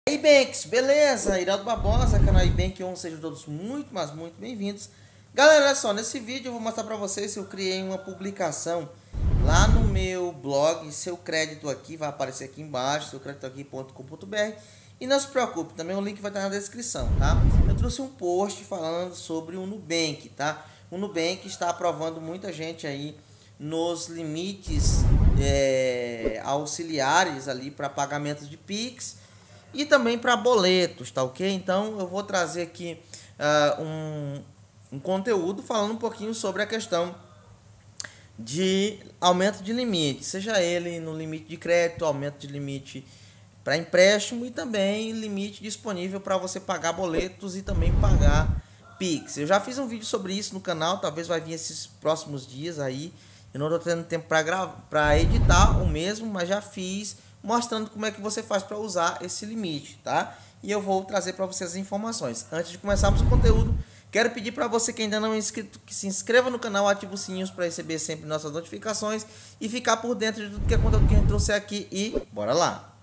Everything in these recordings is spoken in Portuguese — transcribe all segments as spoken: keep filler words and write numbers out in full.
E aí, Banks, beleza? Iraldo Barbosa, canal iBank um, sejam todos muito, mas muito bem-vindos. Galera, olha só, nesse vídeo eu vou mostrar pra vocês que eu criei uma publicação lá no meu blog. Seu crédito aqui vai aparecer aqui embaixo, seu crédito aqui ponto com ponto br. E não se preocupe, também o link vai estar na descrição, tá? Eu trouxe um post falando sobre o Nubank, tá? O Nubank está aprovando muita gente aí nos limites é, auxiliares ali para pagamentos de Pix e também para boletos, tá ok? Então eu vou trazer aqui uh, um, um conteúdo falando um pouquinho sobre a questão de aumento de limite, seja ele no limite de crédito, aumento de limite para empréstimo e também limite disponível para você pagar boletos e também pagar Pix. Eu já fiz um vídeo sobre isso no canal, talvez vai vir esses próximos dias aí. Eu não estou tendo tempo para gravar, para editar o mesmo, mas já fiz mostrando como é que você faz para usar esse limite, tá? E eu vou trazer para vocês as informações. Antes de começarmos o conteúdo, quero pedir para você que ainda não é inscrito, que se inscreva no canal, ative os sininhos para receber sempre nossas notificações e ficar por dentro de tudo que é conteúdo que a gente trouxe aqui. E bora lá!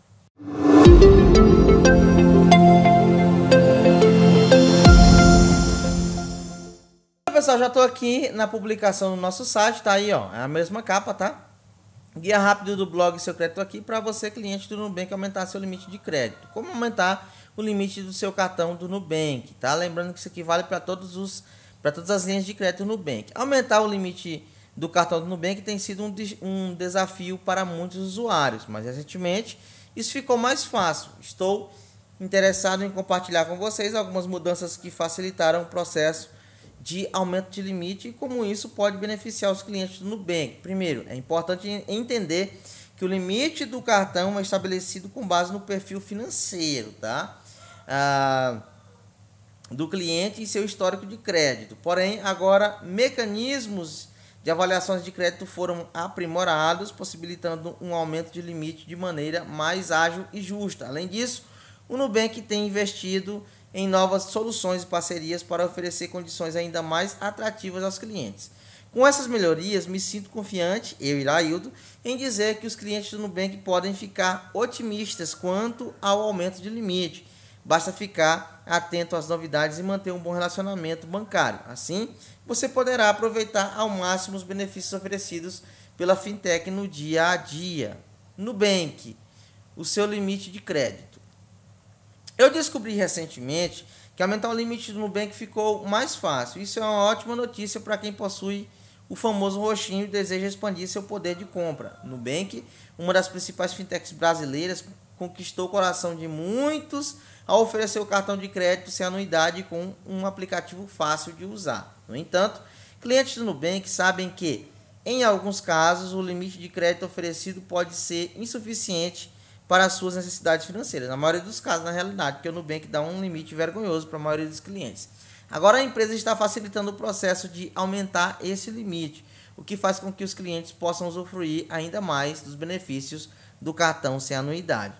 Pessoal, já estou aqui na publicação no nosso site, tá aí, ó, é a mesma capa, tá? Guia rápido do blog Seu Crédito Aqui para você, cliente do Nubank, aumentar seu limite de crédito. Como aumentar o limite do seu cartão do Nubank, tá? Lembrando que isso aqui vale para todos os para todas as linhas de crédito do Nubank. Aumentar o limite do cartão do Nubank tem sido um, um desafio para muitos usuários, mas recentemente isso ficou mais fácil. Estou interessado em compartilhar com vocês algumas mudanças que facilitaram o processo de aumento de limite e como isso pode beneficiar os clientes do Nubank. Primeiro, é importante entender que o limite do cartão é estabelecido com base no perfil financeiro, tá? Ah, do cliente e seu histórico de crédito. Porém, agora mecanismos de avaliações de crédito foram aprimorados, possibilitando um aumento de limite de maneira mais ágil e justa. Além disso, o Nubank tem investido em novas soluções e parcerias para oferecer condições ainda mais atrativas aos clientes. Com essas melhorias, me sinto confiante, eu e Iraildo, em dizer que os clientes do Nubank podem ficar otimistas quanto ao aumento de limite. Basta ficar atento às novidades e manter um bom relacionamento bancário. Assim, você poderá aproveitar ao máximo os benefícios oferecidos pela fintech no dia a dia. Nubank, o seu limite de crédito. Eu descobri recentemente que aumentar o limite do Nubank ficou mais fácil. Isso é uma ótima notícia para quem possui o famoso roxinho e deseja expandir seu poder de compra. Nubank, uma das principais fintechs brasileiras, conquistou o coração de muitos ao oferecer o cartão de crédito sem anuidade com um aplicativo fácil de usar. No entanto, clientes do Nubank sabem que, em alguns casos, o limite de crédito oferecido pode ser insuficiente para as suas necessidades financeiras. Na maioria dos casos, na realidade, porque o Nubank dá um limite vergonhoso para a maioria dos clientes. Agora a empresa está facilitando o processo de aumentar esse limite, o que faz com que os clientes possam usufruir ainda mais dos benefícios do cartão sem anuidade.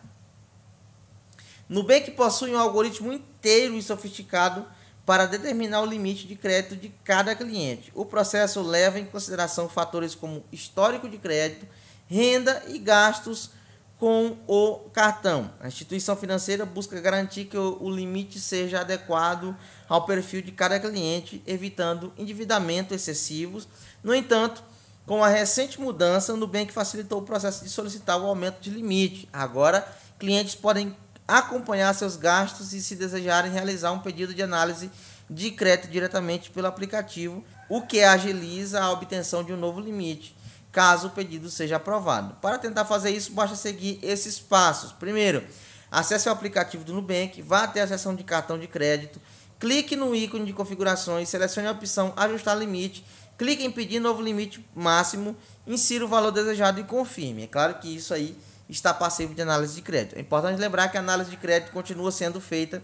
Nubank possui um algoritmo inteiro e sofisticado para determinar o limite de crédito de cada cliente. O processo leva em consideração fatores como histórico de crédito, renda e gastos com o cartão. A instituição financeira busca garantir que o, o limite seja adequado ao perfil de cada cliente, evitando endividamento excessivo. No entanto, com a recente mudança, o Nubank facilitou o processo de solicitar o aumento de limite. Agora, clientes podem acompanhar seus gastos e, se desejarem, realizar um pedido de análise de crédito diretamente pelo aplicativo, o que agiliza a obtenção de um novo limite, caso o pedido seja aprovado. Para tentar fazer isso, basta seguir esses passos. Primeiro, acesse o aplicativo do Nubank, vá até a seção de cartão de crédito, clique no ícone de configurações, selecione a opção ajustar limite, clique em pedir novo limite máximo, insira o valor desejado e confirme. É claro que isso aí está passivo de análise de crédito. É importante lembrar que a análise de crédito continua sendo feita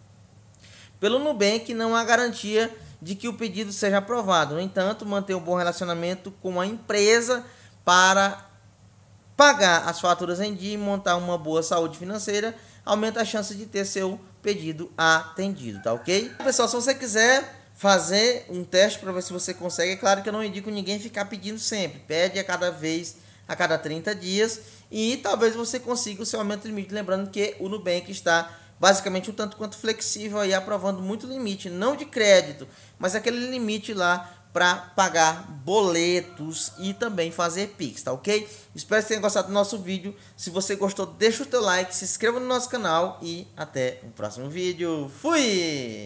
pelo Nubank, não há garantia de que o pedido seja aprovado. No entanto, manter um bom relacionamento com a empresa para pagar as faturas em dia e montar uma boa saúde financeira aumenta a chance de ter seu pedido atendido, tá ok? Pessoal, se você quiser fazer um teste para ver se você consegue, é claro que eu não indico ninguém ficar pedindo sempre. Pede a cada vez, a cada trinta dias e talvez você consiga o seu aumento de limite. Lembrando que o Nubank está basicamente um tanto quanto flexível aí, aprovando muito limite, não de crédito, mas aquele limite lá para pagar boletos e também fazer Pix, tá ok? Espero que tenham gostado do nosso vídeo. Se você gostou, deixa o teu like, se inscreva no nosso canal e até o próximo vídeo. Fui!